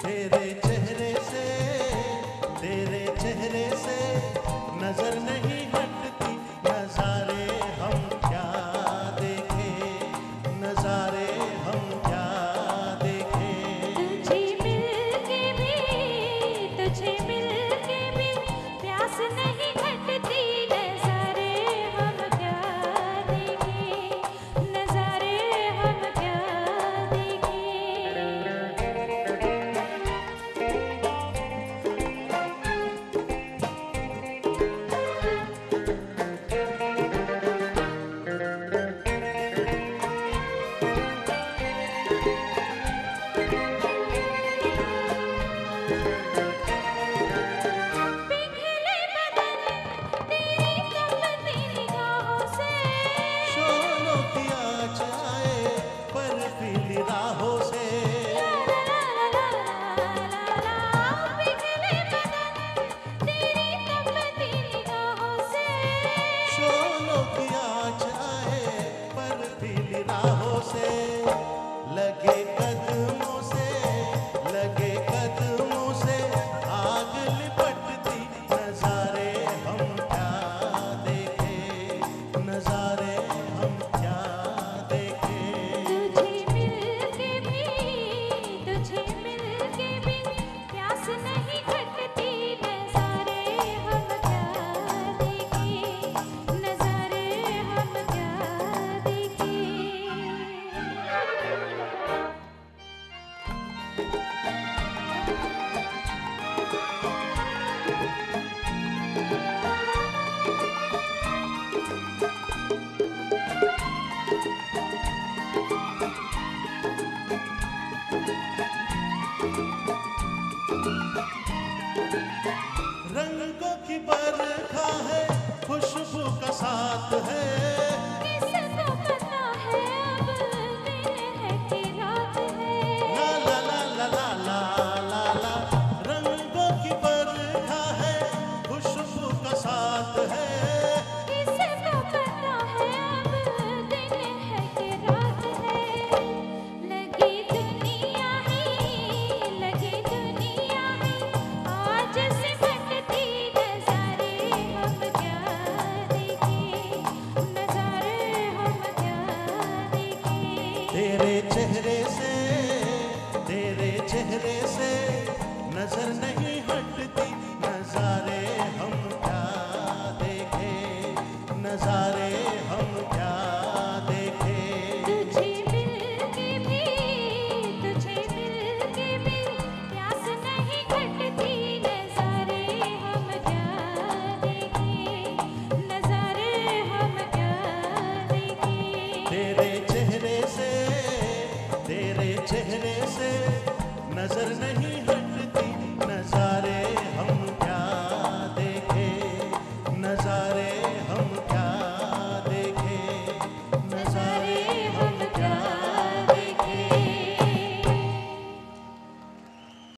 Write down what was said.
तेरे चेहरे से, तेरे चेहरे से नजर नहीं हटती, नजारे हम क्या देखे, नजारे हम क्या देखे। तुझे मिलके भी, तुझे मिलके भी प्यास नहीं घटती, नजारे हम क्या देखे, नजारे हम क्या देखे। पिघले बदन तेरी तपती निगाहों से, शोलों की आँच आए बर्फीली राहों से, पिघले बदन तेरी तपती निगाहों से, शोलों की आँच आए बर्फीली राहों से। लगे कदमों से, लगे कदमों से आग लिपटती, नजारे हम क्या देखे, नजारे हम क्या देखे। तुझे मिलके भी, तुझे मिलके भी प्यास नहीं घटती, नजारे हम क्या देखे, नजारे हम क्या देखे। रंगों की बरखा है, खुशबू का साथ है, किसको पता है अब दिन है कि रात है, ला ला ला ला ला ला ला ला। रंगों की बरखा है, खुशबू का साथ है, किसको पता है अब दिन है कि रात है। लगी दुनिया ही, लगी दुनिया ही आज से भटकी, नजारे हम क्या देखे, नजारे हम क्या देखे। तेरे चेहरे से, तेरे चेहरे से नजर नहीं हटती, नजारे हम क्या देखे, नजारे हम क्या देखे। तुझे मिलके भी, तुझे मिलके भी प्यास नहीं घटती, नजारे हम क्या देखे, नजारे हम क्या देखे। तेरे चेहरे से, तेरे चेहरे से नजर नहीं हटती, नजारे हम क्या देखे, नजारे